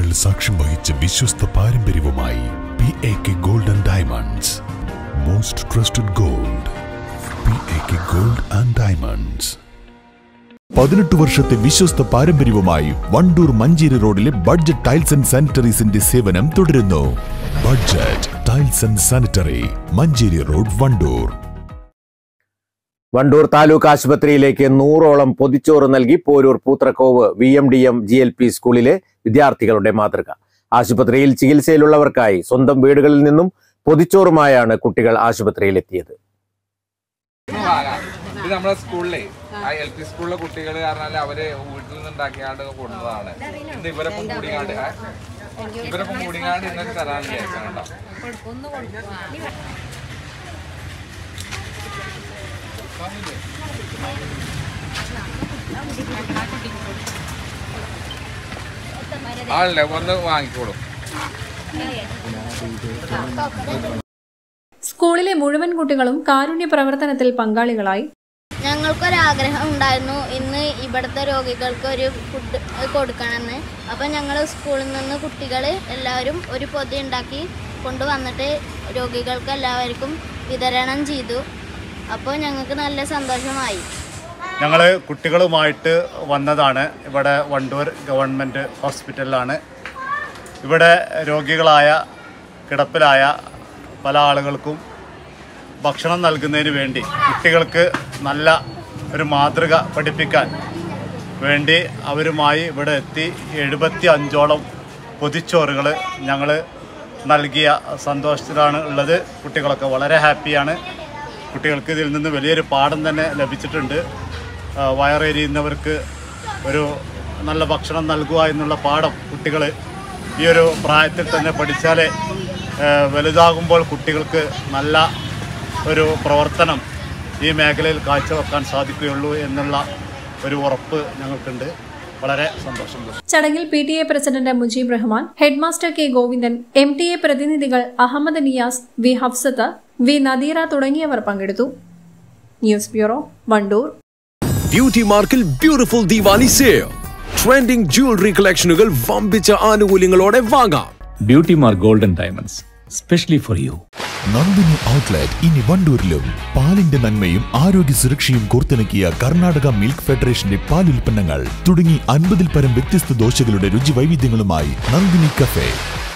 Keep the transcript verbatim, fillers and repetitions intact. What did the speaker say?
നൂറ്റാണ്ടുകൾ സാക്ഷ്യം വഹിച്ച വിശ്വസ്ത പാരമ്പര്യവുമായി P A K gold and diamonds. Most trusted gold. P A K gold and diamonds. പതിനെട്ട് വർഷത്തെ വിശ്വസ്ത പാരമ്പര്യവുമായി വണ്ടൂർ മഞ്ചേരി റോഡിലെ ബഡ്ജറ്റ് ടൈൽസ് ആൻഡ് സാനിറ്ററീസിന്റെ സേവനം തുടരുന്നു. Budget tiles and sanitary, Manjeri road, Vandoor. Vandoor taluk ആശുപത്രിയിലേക്ക് നൂറോളം പൊതിച്ചോറ് നൽകി Poroor Poothrakkov V M D M G L P സ്കൂളിലെ വിദ്യാർത്ഥികളുടെ മാതൃക. ആശുപത്രിയിൽ ചികിത്സയിലുള്ളവർക്കായി സ്വന്തം വീടുകളിൽ നിന്നും പൊതിച്ചോറുമായാണ് കുട്ടികൾ ആശുപത്രിയിലെത്തിയത്. ഇത് നമ്മുടെ സ്കൂളിലെ എൽ പി സ്കൂളിലെ കുട്ടികൾ കാരണം അവര് വീട്ടിൽ നിന്ന് ഉണ്ടാക്കിയാണ്ട് കൊടുത്തതാണ്. ഇന്ന് ഇവരൊപ്പം കൂടിയാണ്ട് ഇവരൊപ്പം കൂടിയാണ്ട് ഇന്നൊക്കെ തരാൻ വിചാരിച്ചാണ്. ആളല്ലേ വന്ന് വാങ്ങിക്കോളും. സ്കൂളിലെ മുഴുവൻ കുട്ടികളും കാരുണ്യ പ്രവർത്തനത്തിൽ പങ്കാളികളായി. ഞങ്ങൾക്കൊരാഗ്രഹം ഉണ്ടായിരുന്നു ഇന്ന് ഇവിടുത്തെ രോഗികൾക്ക് ഒരു ഫുഡ് കൊടുക്കണമെന്ന്. അപ്പം ഞങ്ങൾ സ്കൂളിൽ നിന്ന് കുട്ടികൾ എല്ലാവരും ഒരു പൊതി ഉണ്ടാക്കി കൊണ്ടുവന്നിട്ട് രോഗികൾക്ക് എല്ലാവർക്കും വിതരണം ചെയ്തു. അപ്പോൾ ഞങ്ങൾക്ക് നല്ല സന്തോഷമായി. ഞങ്ങൾ കുട്ടികളുമായിട്ട് വന്നതാണ്. ഇവിടെ വണ്ടൂർ ഗവൺമെൻറ് ഹോസ്പിറ്റലിലാണ്. ഇവിടെ രോഗികളായ കിടപ്പിലായ പല ആളുകൾക്കും ഭക്ഷണം നൽകുന്നതിന് വേണ്ടി കുട്ടികൾക്ക് നല്ല ഒരു മാതൃക പഠിപ്പിക്കാൻ വേണ്ടി അവരുമായി ഇവിടെ എത്തി എഴുപത്തി അഞ്ചോളം പൊതിച്ചോറുകൾ ഞങ്ങൾ നൽകിയ സന്തോഷത്തിലാണ് ഉള്ളത്. കുട്ടികളൊക്കെ വളരെ ഹാപ്പിയാണ്. കുട്ടികൾക്ക് ഇതിൽ നിന്ന് വലിയൊരു പാഠം തന്നെ ലഭിച്ചിട്ടുണ്ട്. വയറെരിയുന്നവർക്ക് ഒരു നല്ല ഭക്ഷണം നൽകുക എന്നുള്ള പാഠം കുട്ടികൾ ഈ ഒരു പ്രായത്തിൽ തന്നെ പഠിച്ചാലേ വലുതാകുമ്പോൾ കുട്ടികൾക്ക് നല്ല ഒരു പ്രവർത്തനം ഈ മേഖലയിൽ കാഴ്ചവെക്കാൻ സാധിക്കുകയുള്ളൂ എന്നുള്ള ഒരു ഉറപ്പ് ഞങ്ങൾക്കുണ്ട്. വളരെ സന്തോഷം. ചടങ്ങിൽ P T A president Mujeeb Rahman, head master K Govindan, M T A പ്രതിനിധികൾ അഹമ്മദ് നിയാസ്, വി ഹഫ്സത്ത്, വി നദീറ തുടങ്ങിയവർ പങ്കെടുത്തു. News bureau, Vandoor. ബ്യൂട്ടി മാർക്കിൽ beautiful Diwali sale. Trending jewellery കളക്ഷനുകൾ വമ്പിച്ച ആനുകൂല്യങ്ങളോടെ വാങ്ങാം. Beauty mark golden diamonds, specially for you. Nandini outlet ഇനി വണ്ടൂരിലും. പാലിന്റെ നന്മയും ആരോഗ്യ സുരക്ഷയും കോർത്തിണക്കിയ കർണാടക മിൽക്ക് ഫെഡറേഷന്റെ പാലുൽപ്പന്നങ്ങൾ തുടങ്ങി അൻപതിൽ പരം വ്യത്യസ്ത ദോശകളുടെ രുചി വൈവിധ്യങ്ങളുമായി നന്ദിനി കഫേ.